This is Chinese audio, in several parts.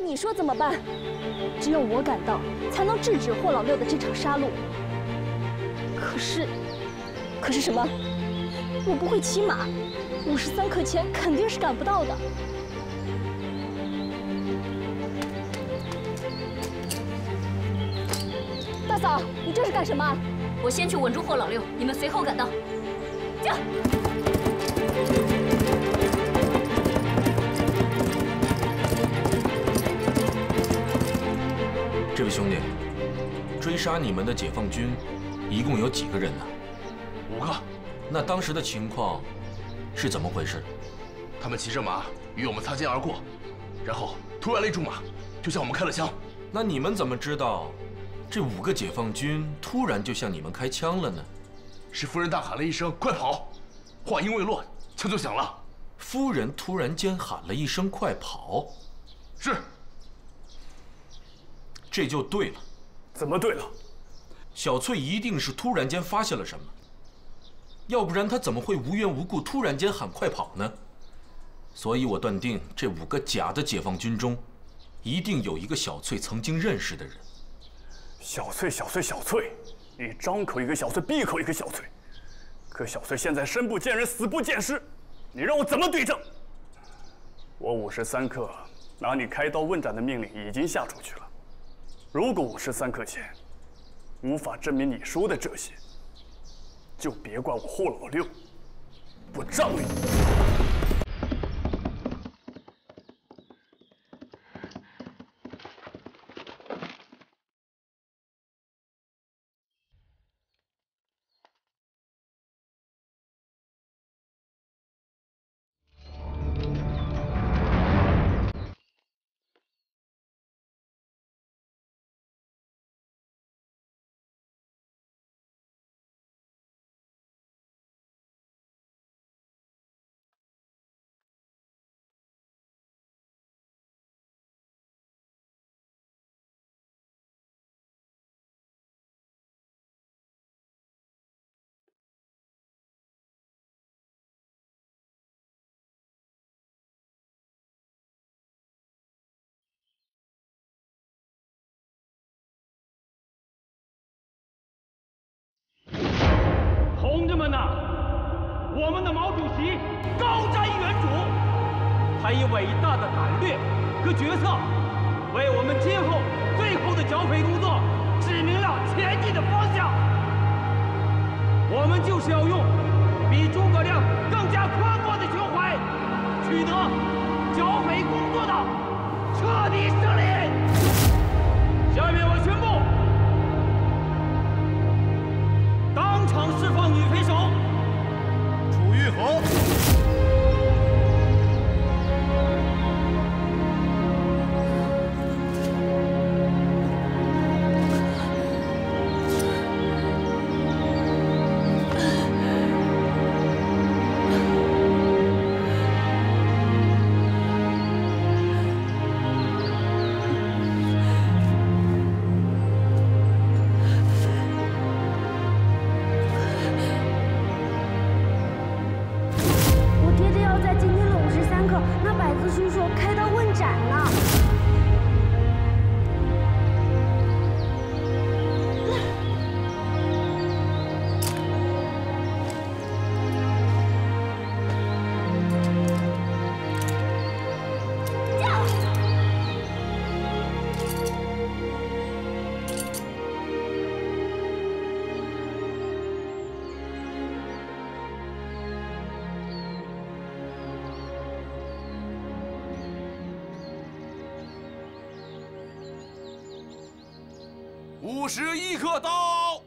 你说怎么办？只有我赶到，才能制止霍老六的这场杀戮。可是什么？我不会骑马，53克钱肯定是赶不到的。大嫂，你这是干什么？ 我先去稳住霍老六，你们随后赶到。驾！ 这位兄弟，追杀你们的解放军一共有几个人呢 ？5个。 那当时的情况是怎么回事？ 他们骑着马与我们擦肩而过，然后突然勒住马，就向我们开了枪。 那你们怎么知道这5个解放军突然就向你们开枪了呢？ 是夫人大喊了一声“快跑”，话音未落，枪就响了。 夫人突然间喊了一声“快跑”， 是。 这就对了， 怎么对了？ 小翠一定是突然间发现了什么，要不然她怎么会无缘无故突然间喊快跑呢？所以我断定这5个假的解放军中，一定有一个小翠曾经认识的人。 小翠，你张口一个小翠，闭口一个小翠，可小翠现在生不见人，死不见尸，你让我怎么对证？我53克拿你开刀问斩的命令已经下出去了。 如果53克钱无法证明你说的这些，就别怪我霍老六不仗义。 同志们呐，我们的毛主席高瞻远瞩，他以伟大的胆略和决策，为我们今后最后的剿匪工作指明了前进的方向。我们就是要用比诸葛亮更加宽阔的胸怀，取得剿匪工作的彻底胜利。下面我宣布。 当场释放女匪首， 楚玉和。51克到。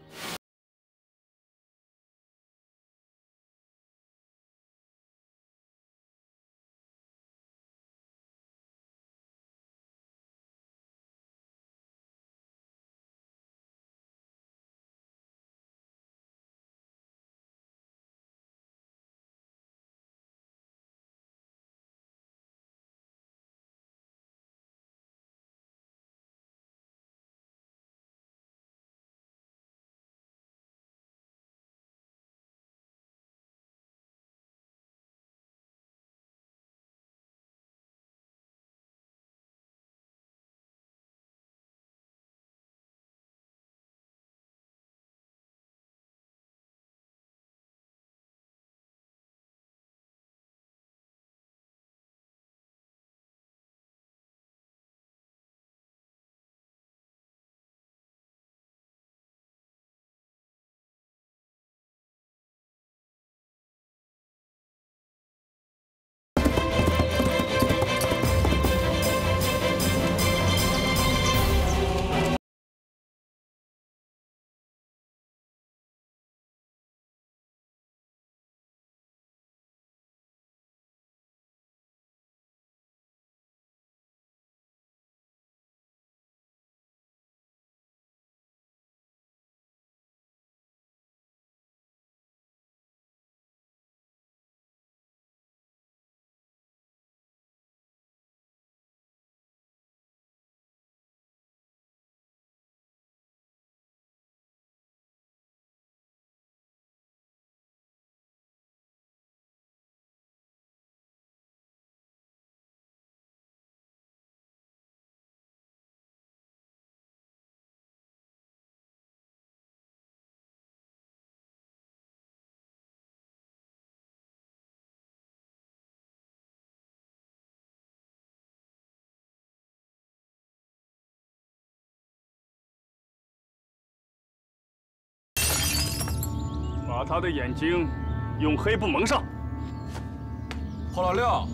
把他的眼睛用黑布蒙上。 霍老六，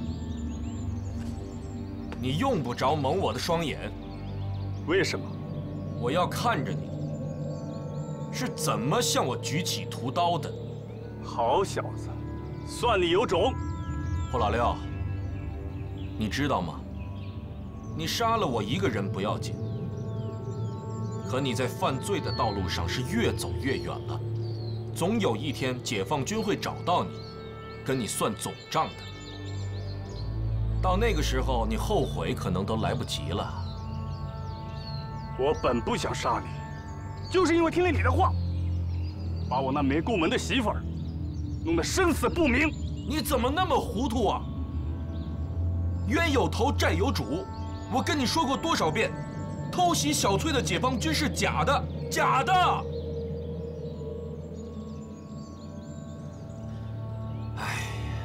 你用不着蒙我的双眼。 为什么？ 我要看着你是怎么向我举起屠刀的。 好小子，算你有种！ 霍老六，你知道吗？你杀了我一个人不要紧，可你在犯罪的道路上是越走越远了。总有一天，解放军会找到你，跟你算总账的。到那个时候，你后悔可能都来不及了。 我本不想杀你，就是因为听了你的话，把我那没顾门的媳妇儿弄得生死不明。 你怎么那么糊涂啊？冤有头，债有主。我跟你说过多少遍，偷袭小翠的解放军是假的，假的！哎，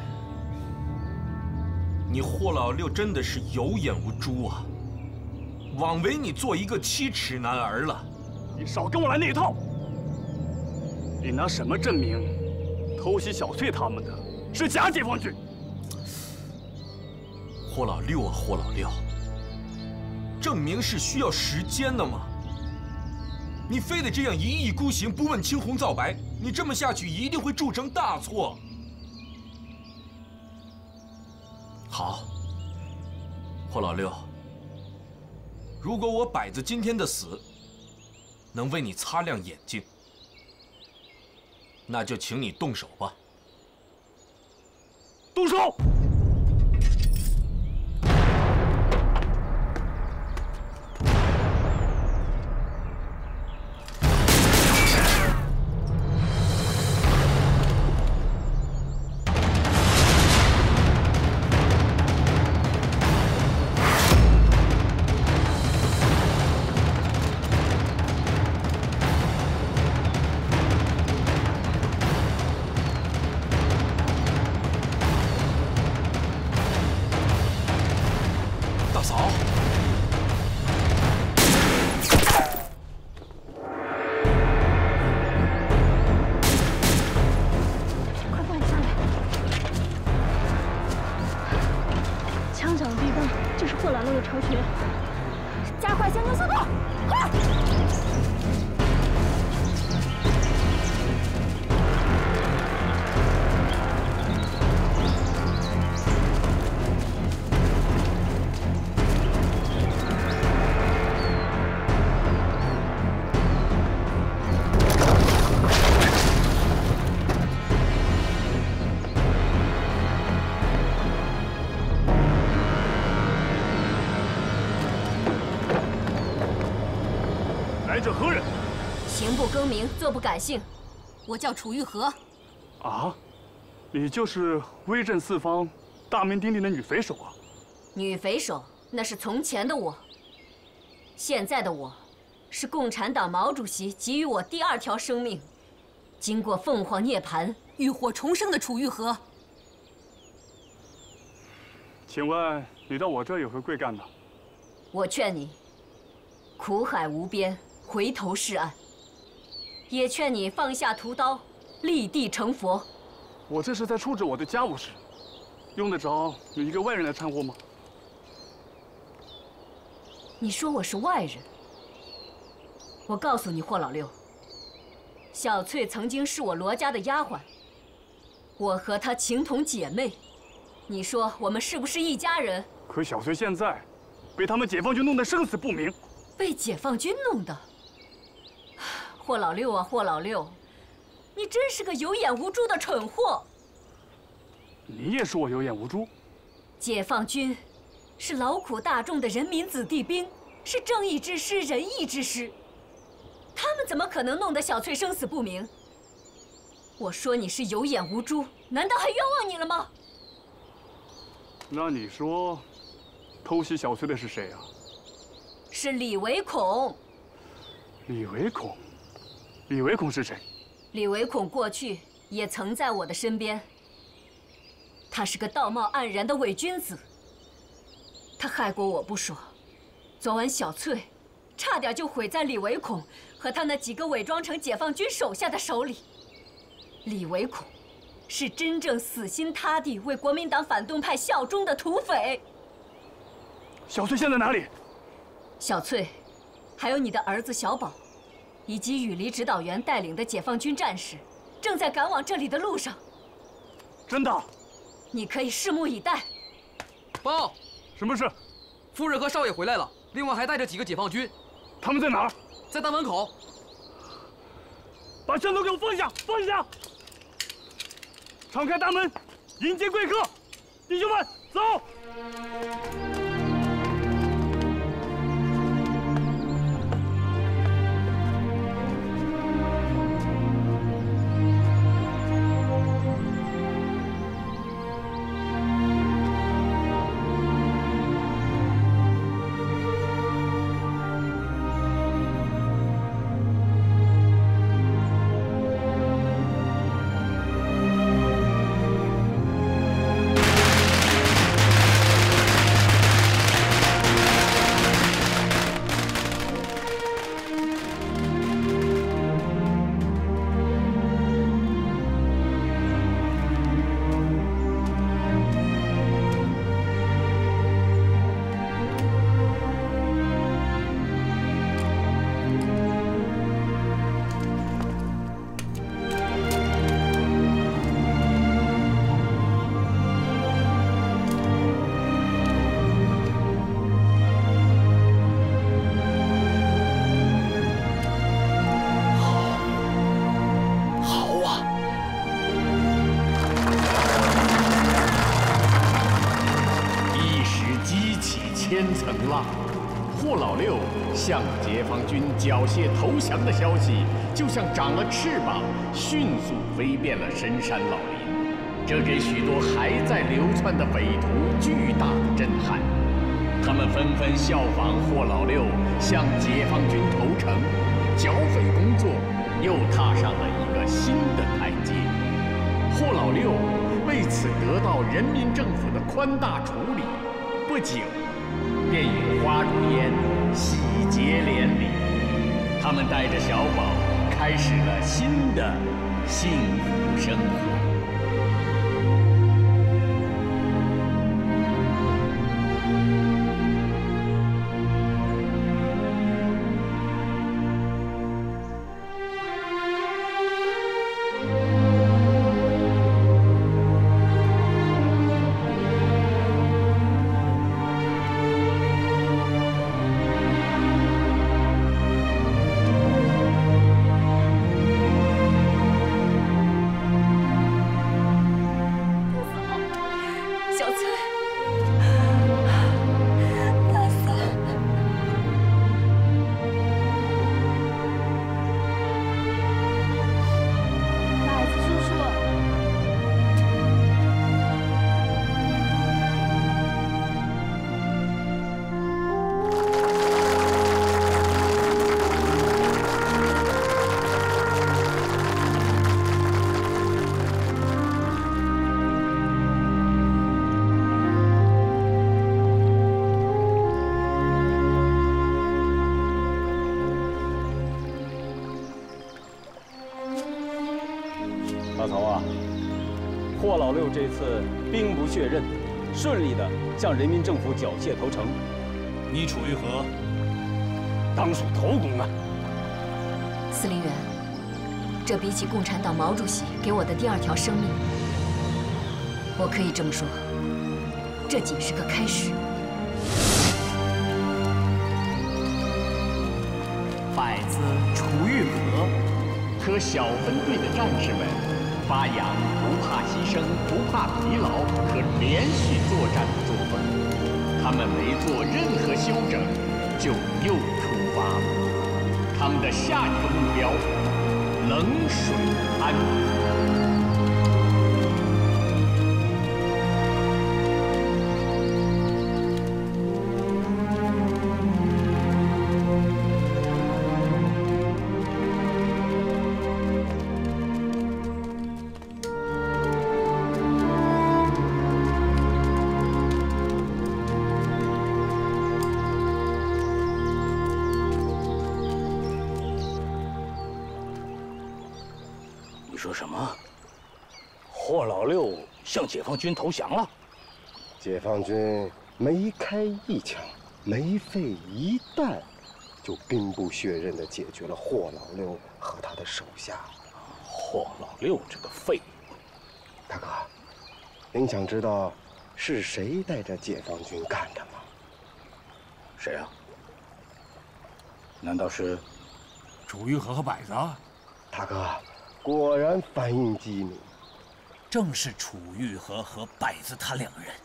你霍老六真的是有眼无珠啊，枉为你做一个7尺男儿了。 你少跟我来那一套！你拿什么证明偷袭小翠他们的是假解放军？ 霍老六啊，霍老六，证明是需要时间的嘛。你非得这样一意孤行，不问青红皂白，你这么下去一定会铸成大错。好，霍老六，如果我摆子今天的死能为你擦亮眼睛，那就请你动手吧。 动手！ 加快行进速度，快！ 来者何人？ 行不更名，坐不改姓，我叫楚玉和。 啊，你就是威震四方、大名鼎鼎的女匪首啊！ 女匪首那是从前的我，现在的我，是共产党毛主席给予我第2条生命，经过凤凰涅槃、浴火重生的楚玉和。 请问你到我这有何贵干呢？ 我劝你，苦海无边，回头是岸；也劝你放下屠刀，立地成佛。 我这是在处置我的家务事，用得着有一个外人来掺和吗？ 你说我是外人？我告诉你，霍老六，小翠曾经是我罗家的丫鬟，我和她情同姐妹，你说我们是不是一家人？ 可小翠现在被他们解放军弄得生死不明， 被解放军弄的。霍老六啊，霍老六，你真是个有眼无珠的蠢货！ 你也说我有眼无珠？ 解放军是劳苦大众的人民子弟兵，是正义之师、仁义之师，他们怎么可能弄得小翠生死不明？我说你是有眼无珠，难道还冤枉你了吗？ 那你说，偷袭小翠的是谁啊？ 是李唯孔。 李唯孔？李唯孔是谁？ 李唯孔过去也曾在我的身边。他是个道貌岸然的伪君子。他害过我不说，昨晚小翠差点就毁在李唯孔和他那几个伪装成解放军手下的手里。 李维孔是真正死心塌地为国民党反动派效忠的土匪。 小翠现在哪里？ 小翠，还有你的儿子小宝，以及雨梨指导员带领的解放军战士，正在赶往这里的路上。 真的？ 你可以拭目以待。 报， 什么事？ 夫人和少爷回来了，另外还带着几个解放军。 他们在哪儿？ 在大门口。 把枪都给我放下！放下！敞开大门，迎接贵客。弟兄们，走！ 霍老六向解放军缴械投降的消息，就像长了翅膀，迅速飞遍了深山老林。这给许多还在流窜的匪徒巨大的震撼。他们纷纷效仿霍老六向解放军投诚，剿匪工作又踏上了一个新的台阶。霍老六为此得到人民政府的宽大处理，不久便与花如烟喜结连理。他们带着小宝开始了新的幸福生活。 大曹啊，霍老六这次兵不血刃，顺利的向人民政府缴械投诚，你楚玉和当属头功啊！ 司令员，这比起共产党毛主席给我的第二条生命，我可以这么说，这仅是个开始。 百自楚玉和和小分队的战士们发扬不怕牺牲、不怕疲劳和连续作战的作风。他们没做任何休整，就又出发了。他们的下一个目标，冷水滩。 你说什么？ 霍老六向解放军投降了。 解放军没开一枪，没费一弹，就兵不血刃地解决了霍老六和他的手下。 霍老六这个废物！ 大哥，您想知道是谁带着解放军干的吗？ 谁啊？难道是楚玉和柏子？ 大哥，果然反应机敏。 正是楚玉和柏子他两人。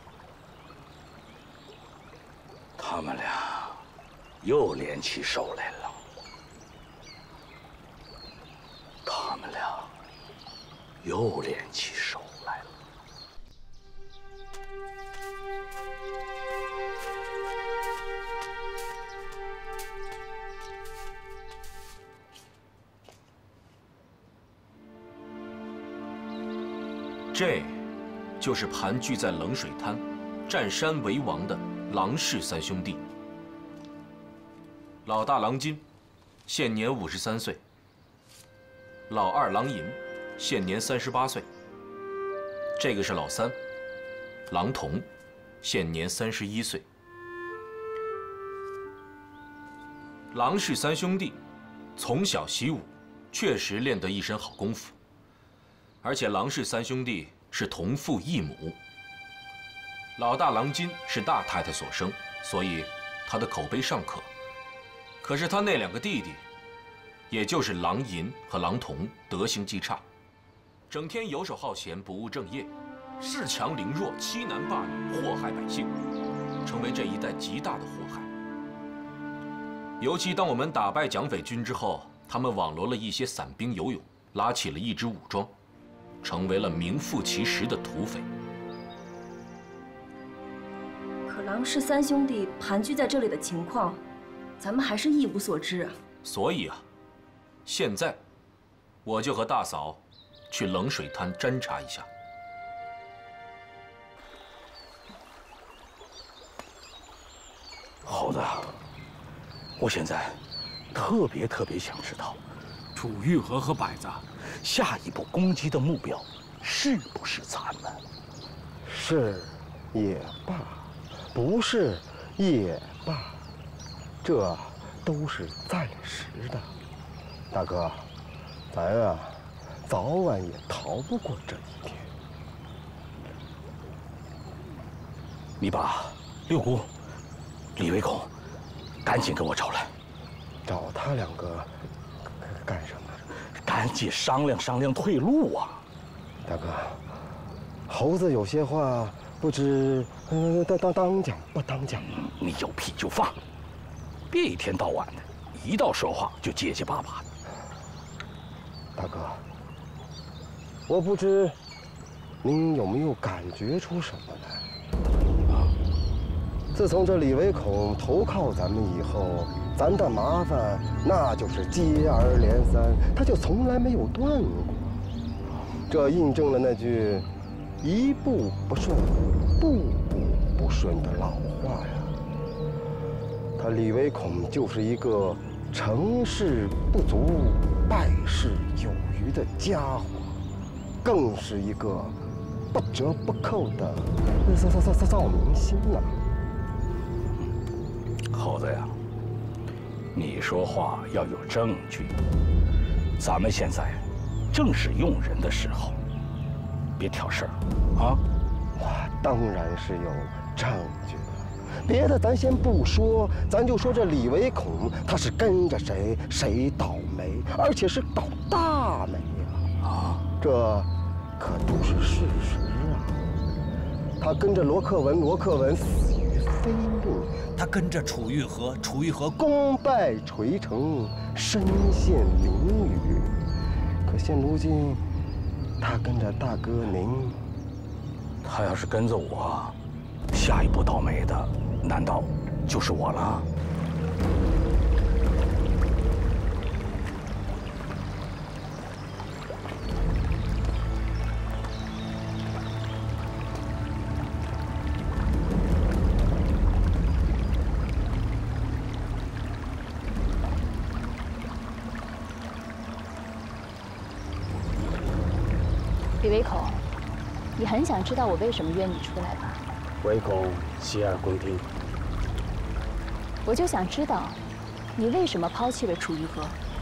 他们俩又联起手来了。他们俩又联起手来了。 这，就是盘踞在冷水滩、占山为王的郎氏三兄弟。老大郎金，现年53岁；老二郎银，现年38岁。这个是老三，郎同，现年31岁。郎氏三兄弟从小习武，确实练得一身好功夫。而且郎氏三兄弟是同父异母。老大郎金是大太太所生，所以他的口碑尚可。可是他那两个弟弟，也就是郎银和郎同，德行极差，整天游手好闲，不务正业，恃强凌弱，欺男霸女，祸害百姓，成为这一代极大的祸害。尤其当我们打败蒋匪军之后，他们网罗了一些散兵游勇，拉起了一支武装，成为了名副其实的土匪。 可郎氏三兄弟盘踞在这里的情况，咱们还是一无所知啊。 所以啊，现在我就和大嫂去冷水滩侦查一下。 猴子，我现在特别想知道， 楚玉和柏子下一步攻击的目标是不是咱们？ 是也罢，不是也罢，这都是暂时的。大哥，咱啊，早晚也逃不过这一天。 你把六姑、李维孔赶紧给我找来。 找他两个干什么？ 赶紧商量商量退路啊！ 大哥，猴子有些话不知当讲不当讲啊？ 你有屁就放，别一天到晚的，一到说话就结结巴巴的。 大哥，我不知您有没有感觉出什么来？啊！自从这李维孔投靠咱们以后，咱的麻烦那就是接二连三，他就从来没有断过。这印证了那句“一步不顺，步步不顺”的老话呀。他李维孔就是一个成事不足，败事有余的家伙，更是一个不折不扣的造明星啊！ 猴子呀，你说话要有证据。咱们现在正是用人的时候，别挑事儿啊！ 我当然是有证据了，别的咱先不说，咱就说这李维孔他是跟着谁，谁倒霉，而且是倒大霉呀！啊，这可都是事实啊！他跟着罗克文死于非命。 他跟着楚玉和功败垂成，身陷囹圄。可现如今，他跟着大哥您， 他要是跟着我，下一步倒霉的难道就是我了？ 李唯恐，你很想知道我为什么约你出来吧？ 唯恐洗耳恭听。 我就想知道，你为什么抛弃了楚玉和？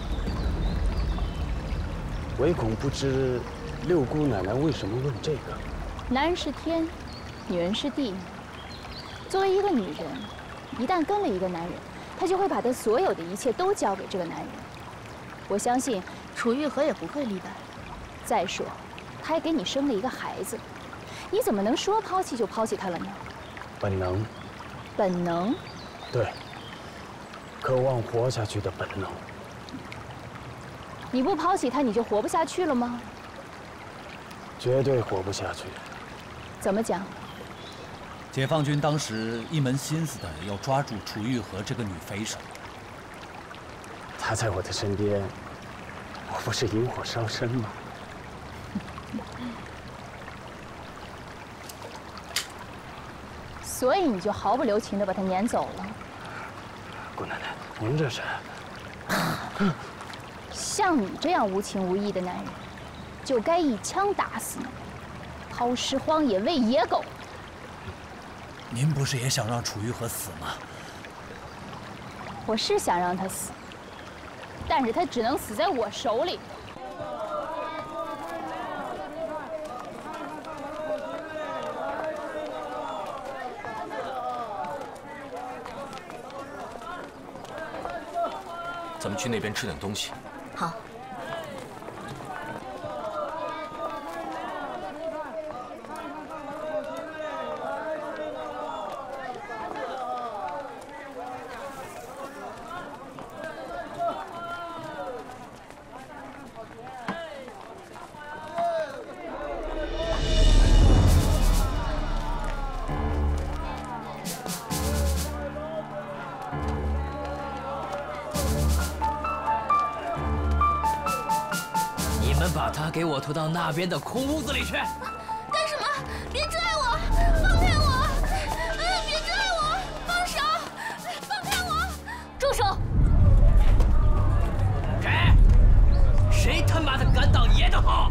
唯恐不知六姑奶奶为什么问这个。 男人是天，女人是地。作为一个女人，一旦跟了一个男人，她就会把她所有的一切都交给这个男人。我相信楚玉和也不会例外。再说，他还给你生了一个孩子，你怎么能说抛弃就抛弃他了呢？ 本能。 本能？ 对，渴望活下去的本能。 你不抛弃他，你就活不下去了吗？ 绝对活不下去。 怎么讲？ 解放军当时一门心思的要抓住楚玉和这个女匪首。 她在我的身边，我不是引火烧身吗？ 所以你就毫不留情地把她撵走了。 姑奶奶，您这是…… 像你这样无情无义的男人，就该一枪打死你，抛尸荒野喂野狗。 您不是也想让楚玉和死吗？ 我是想让他死，但是他只能死在我手里。 咱们去那边吃点东西。 好。 把他给我拖到那边的空屋子里去！ 干什么？别拽我！放开我！别拽我！放手！放开我！ 住手！ 谁他妈的敢挡爷的好？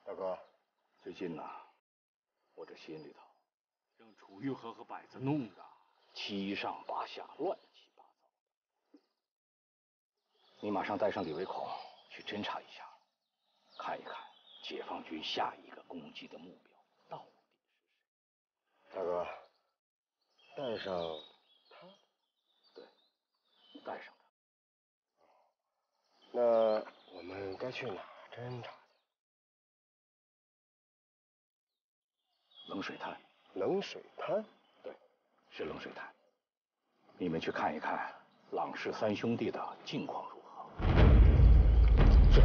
大哥，最近呢，我这心里头让楚玉和百子弄的七上八下，乱七八糟。你马上带上李维孔去侦查一下，看一看解放军下一个攻击的目标到底是谁。 大哥，带上他？ 对，带上他。 那我们该去哪侦查？ 冷水滩。 冷水滩？ 对，是冷水滩。你们去看一看朗氏三兄弟的近况如何。是。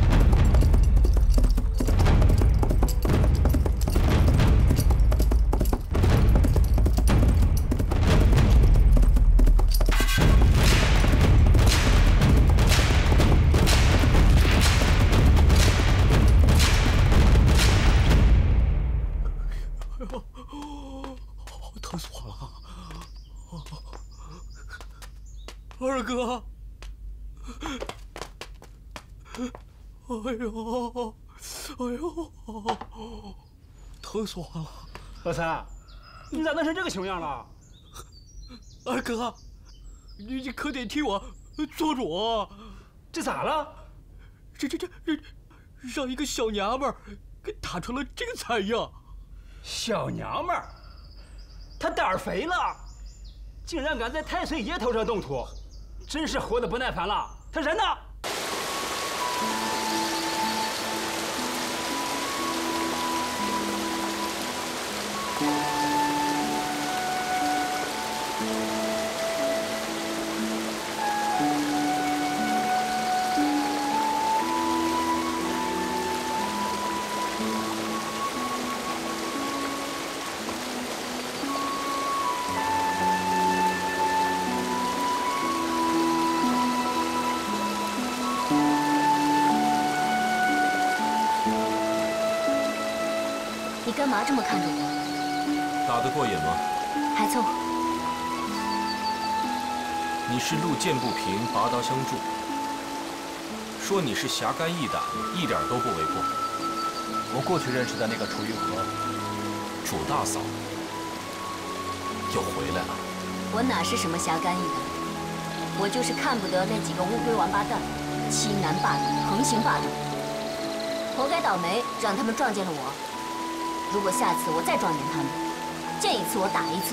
疼死我了！二哥，哎呦，疼死我了！ 老三，你咋弄成这个熊样了？ 二哥，你可得替我做主。 这咋了？ 这让一个小娘们儿给打成了这个惨样。 小娘们儿，她胆儿肥了，竟然敢在太岁爷头上动土，真是活得不耐烦了。她人呢？ 你干嘛这么看着我？ 打得过瘾吗？ 还凑合。 你是路见不平，拔刀相助。说你是侠肝义胆，一点都不为过。 我过去认识的那个楚玉和， 楚大嫂又回来了。 我哪是什么侠肝义胆，我就是看不得那几个乌龟王八蛋，欺男霸女，横行霸道，活该倒霉，让他们撞见了我。如果下次我再撞见他们，见一次我打一次。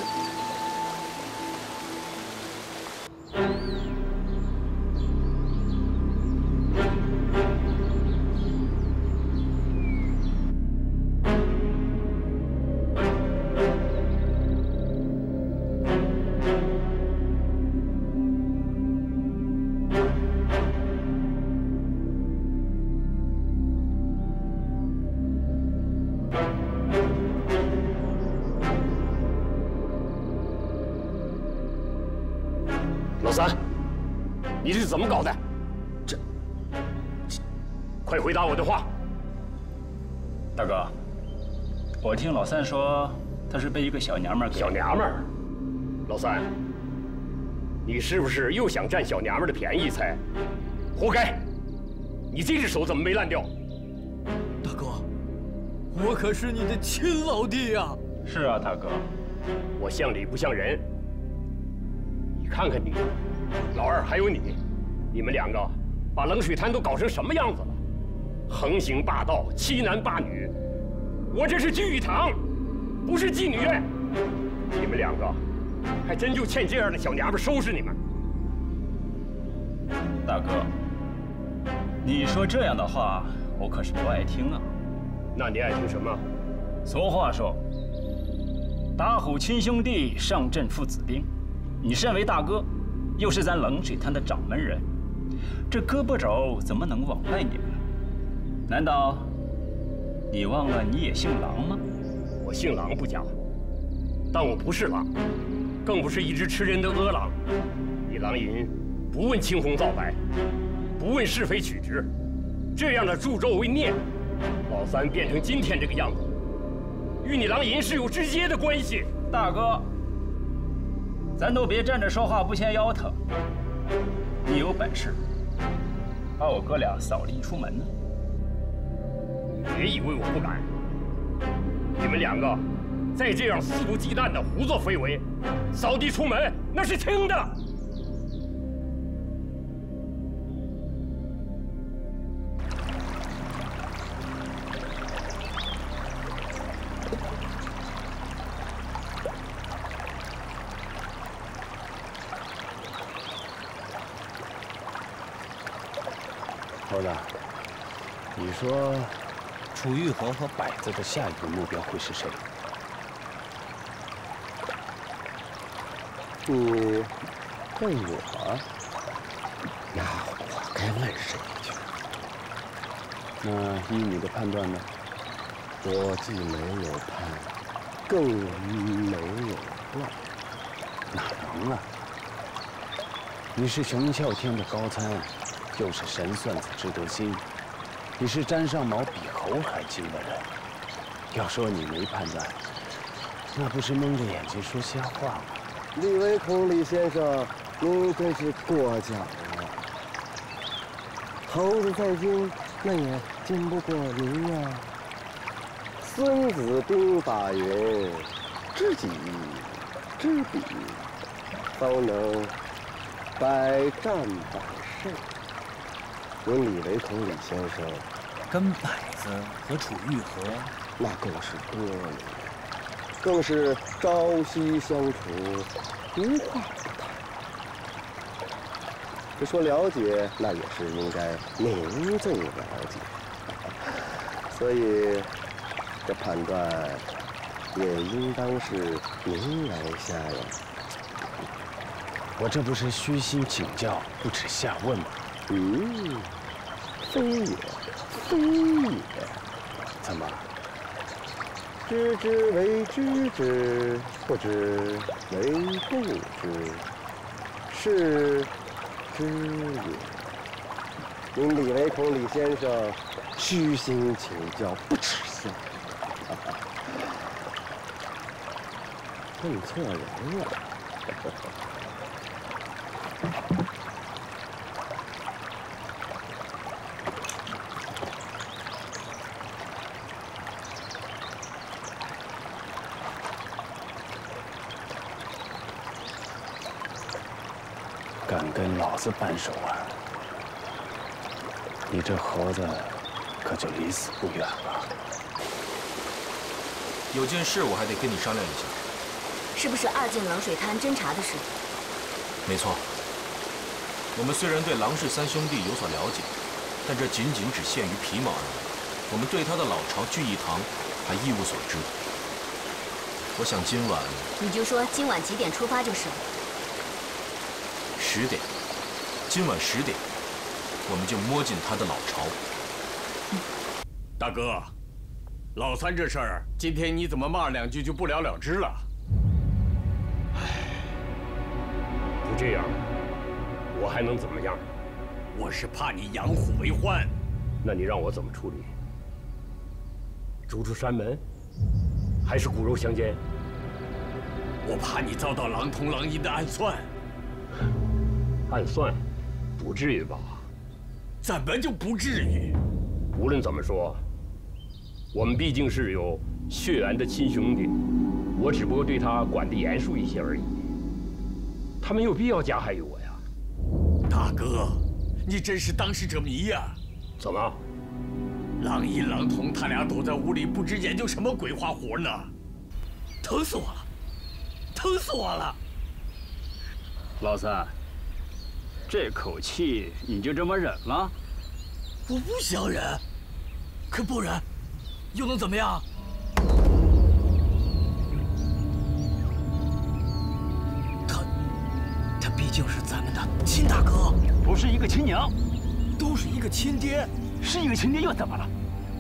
老三，你这是怎么搞的？快回答我的话！ 大哥，我听老三说，他是被一个小娘们给…… 小娘们儿，老三，你是不是又想占小娘们儿的便宜才？活该！你这只手怎么没烂掉？ 大哥，我可是你的亲老弟呀！ 是啊，大哥， 我像理不像人？你看看你，老二还有你，你们两个把冷水滩都搞成什么样子了？横行霸道，欺男霸女。我这是聚义堂，不是妓女院。你们两个还真就欠这样的小娘们收拾你们。 大哥，你说这样的话，我可是不爱听啊。 那你爱听什么？ 俗话说，打虎亲兄弟，上阵父子兵。你身为大哥，又是咱冷水滩的掌门人，这胳膊肘怎么能往外拧呢？难道你忘了你也姓狼吗？ 我姓狼不假，但我不是狼，更不是一只吃人的恶狼。你狼淫不问青红皂白，不问是非曲直，这样的助纣为虐，老三变成今天这个样子，与你狼淫是有直接的关系。 大哥，咱都别站着说话不嫌腰疼。你有本事把我哥俩扫地出门呢？ 别以为我不敢。你们两个再这样肆无忌惮的胡作非为，扫地出门那是轻的。 猴子，你说楚玉和柏子的下一个目标会是谁？你问我，那我该问谁去？那依你的判断呢？我既没有判，更没有乱，哪能啊？你是熊啸天的高参。又是神算子智多星，你是沾上毛比猴还精的人。要说你没判断，那不是蒙着眼睛说瞎话吗？李维孔李先生，您真是过奖了。猴子在京，那也经不过您呀。孙子兵法云：知己知彼，方能百战百胜。您李维孔李先生， 跟柏子和楚玉和， 那更是多年，更是朝夕相处，无话不谈。这说了解，那也是应该您最了解，所以这判断也应当是您来下呀。我这不是虚心请教，不耻下问吗？非也，非也。怎么？知之为知之，不知为不知，是知也。您李维孔李先生虚心请教，不耻下问，问错人了。敢跟老子扳手腕，你这猴子可就离死不远了。 有件事我还得跟你商量一下。 是不是2件冷水滩侦查的事？ 没错。我们虽然对郎氏三兄弟有所了解，但这仅仅只限于皮毛而已。我们对他的老巢聚义堂还一无所知。我想今晚…… 你就说今晚几点出发就是了。 10点，今晚10点，我们就摸进他的老巢。 大哥，老三这事儿，今天你怎么骂2句就不了了之了？ 不这样，我还能怎么样？ 我是怕你养虎为患。 那你让我怎么处理？逐出山门，还是骨肉相间？ 我怕你遭到郎同郎一的暗算。 暗算，不至于吧？ 怎么就不至于？ 无论怎么说，我们毕竟是有血缘的亲兄弟，我只不过对他管得严肃一些而已。他没有必要加害于我呀。 大哥，你真是当事者迷呀！ 怎么？ 郎一、郎同他俩躲在屋里，不知研究什么鬼花活呢？疼死我了！疼死我了！ 老三，这口气你就这么忍了？ 我不想忍，可不忍，又能怎么样？他毕竟是咱们的亲大哥， 不是一个亲娘， 都是一个亲爹， 是一个亲爹又怎么了？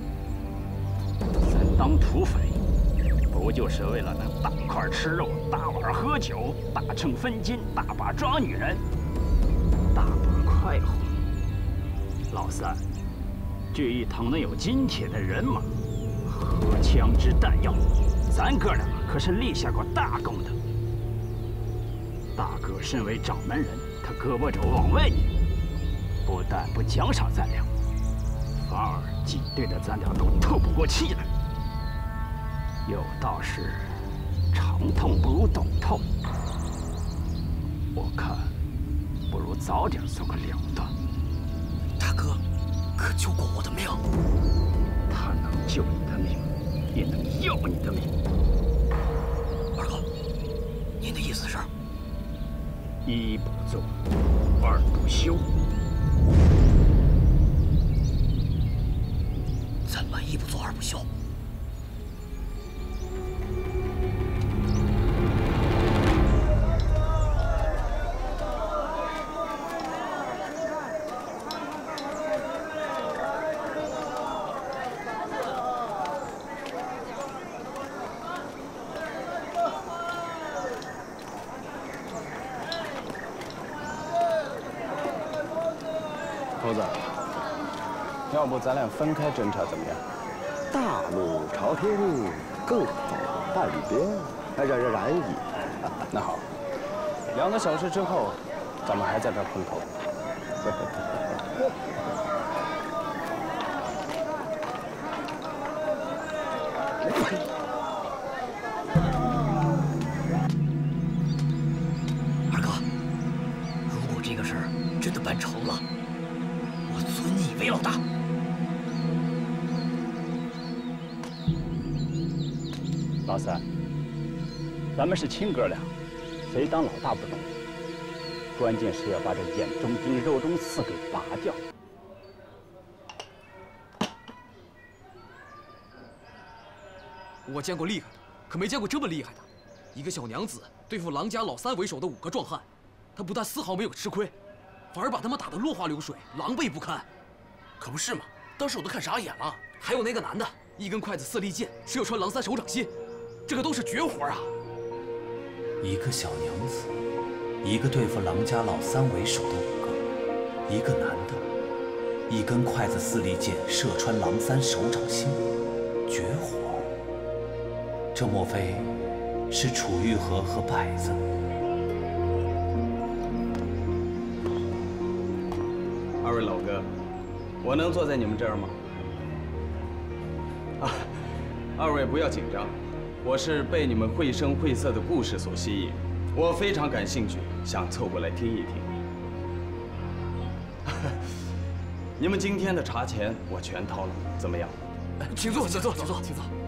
咱当土匪，不就是为了能大块吃肉、大碗喝酒、大秤分金、大把抓女人、大把快活？老三，聚义堂能有今天的人马和枪支弹药，咱哥俩可是立下过大功的。大哥身为掌门人，他胳膊肘往外拧，不但不奖赏咱俩，反而挤兑的咱俩都透不过气来。有道是，长痛不如短痛。我看，不如早点做个了断。 大哥，可救过我的命。 他能救你的命，也能要你的命。 二哥，您的意思是？ 一不做，二不休。 怎么一不做二不休？ 猴子，要不咱俩分开侦查怎么样？ 大路朝天，更好半边，然矣。 那好，2个小时之后，咱们还在这儿碰头。 二哥，如果这个事儿真的办成了，我尊你为老大。 老三，咱们是亲哥俩，谁当老大不容易？关键是要把这眼中钉、肉中刺给拔掉。 我见过厉害的，可没见过这么厉害的。一个小娘子对付狼家老三为首的5个壮汉，他不但丝毫没有吃亏，反而把他们打得落花流水，狼狈不堪。 可不是嘛，当时我都看傻眼了。 还有那个男的，一根筷子4粒剑，射穿狼三手掌心，这个都是绝活啊！ 一个小娘子，一个对付狼家老三为首的5个，一个男的，一根筷子4粒剑射穿狼三手掌心，绝活。这莫非是楚玉和和摆子？ 2位老哥，我能坐在你们这儿吗？啊，2位不要紧张，我是被你们绘声绘色的故事所吸引，我非常感兴趣，想凑过来听一听。你们今天的茶钱我全掏了，怎么样？ 请坐，请坐，请坐，请坐。